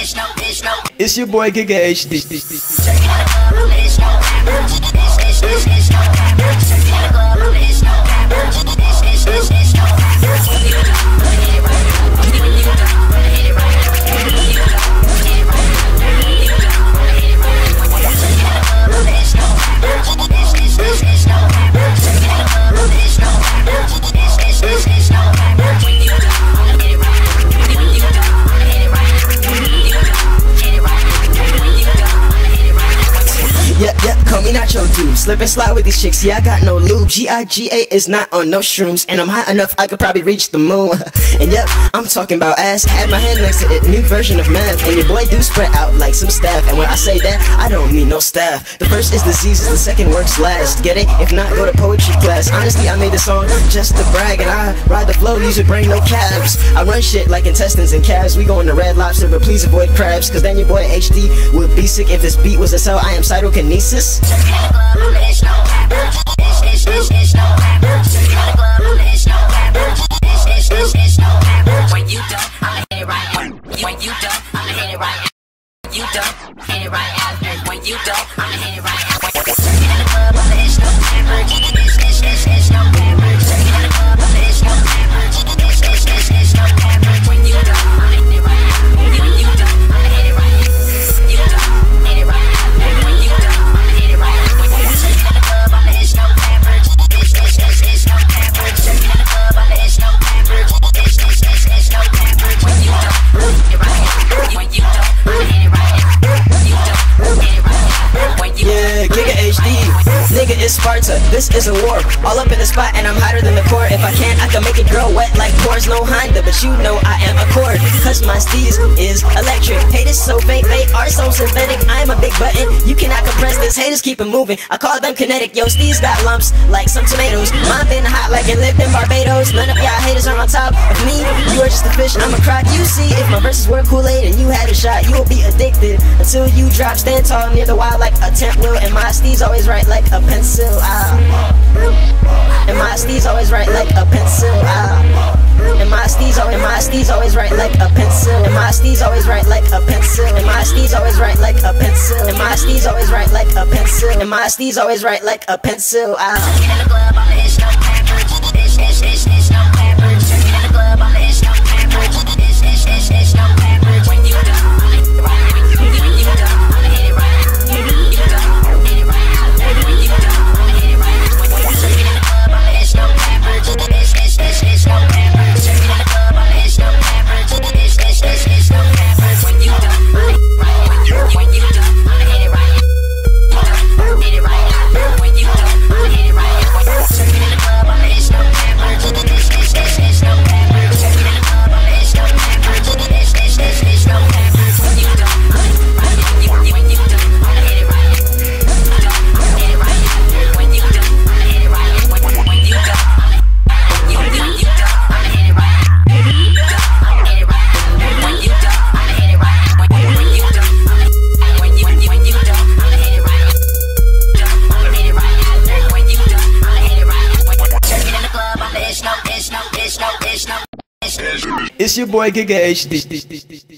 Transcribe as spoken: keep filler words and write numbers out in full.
It's your boy Giga H D. Slip and slide with these chicks, yeah, I got no lube. G I G A is not on no shrooms, and I'm high enough I could probably reach the moon. And yep, I'm talking about ass. Had my hand next to it, new version of math. And your boy do spread out like some staff. And when I say that, I don't mean no staff. The first is diseases, the second works last. Get it? If not, go to poetry class. Honestly, I made this song just to brag, and I ride the flow, use your brain, no cabs. I run shit like intestines and calves. We going to Red Lobster, but please avoid crabs, cause then your boy H D would be sick if this beat was a cell. I am cytokinesis. When you don't, I'ma hit it right. When you don't, I'ma hit it right. You don't hit it right. When you don't, I'ma hit it right. In the club, I'ma hit no average. It's no average. In the club, I'ma hit no average. It's no average. When you don't, I'ma hit it right. When you don't, I'ma hit it right. You don't hit it right. When you don't, I'ma hit it right. In the club, I'ma hit no average. It's no average. In the club, I'ma hit no average. It's no average. When you don't hit it right. When you don't, I'ma hit it right. You don't hit it right. When you yeah, Giga H D. Nigga, it's Sparta, this is a war. All up in the spot and I'm hotter than the core. If I can, I can make it grow wet like pores. No Honda, but you know I am a cord. Cause my steez is electric. Haters so fake, they are so synthetic. I'm a big button, you cannot compress this. Haters keep it moving, I call them kinetic. Yo, steez got lumps like some tomatoes. Mine been hot like it lived in Barbados. None of y'all haters are on top of me. You are just a fish, I'm a croc. You see, if my verses were Kool-Aid and you had a shot, you will be addicted until you drop. Stand tall near the wild like a tent will. And my steez always write like a pencil. Ah. And my steez always write like a pencil. Ah. And my steez always, my steez always write like a pencil. And my steez always write like a pencil. And my steez always write like a pencil. And my steez always write like a pencil. And my steez always write like a pencil. Ah. In the club, I'ma hit no average. It's it's it's it's no average. In the club, I'ma hit no average. It's it's it's it's no average. When you don't, I'ma hit it right. When you don't, I'ma hit it right. You don't hit it right. When you don't, I'ma hit it right. When you in the club, I'ma hit no average. It's it's it's it's no average. In the club, I'ma hit no average. It's it's it's it's no average. When you don't, I'ma hit it right. When you don't, I'ma hit it right. You don't hit it right. When you don't, I'ma hit it right. In the club, I'ma hit no average. It's it's it's it's no average. In the club, I'ma hit no average. It's it's it's it's no average. When you don't, I'ma hit it right. When you don't, I'ma hit it right. You don't hit it right. When you don't, I'ma hit it right. When when you don't, you you you don't, I'ma hit it right. You don't, I'ma hit it right. When you don't, I'ma hit it right. When when you don't, when you when you when you don't, I'ma hit it right. Don't, I'ma hit it right. When you don't, I'ma hit it right. In the club, I'ma hit no, it's no, it's no, it's no. It's your boy Giga H D.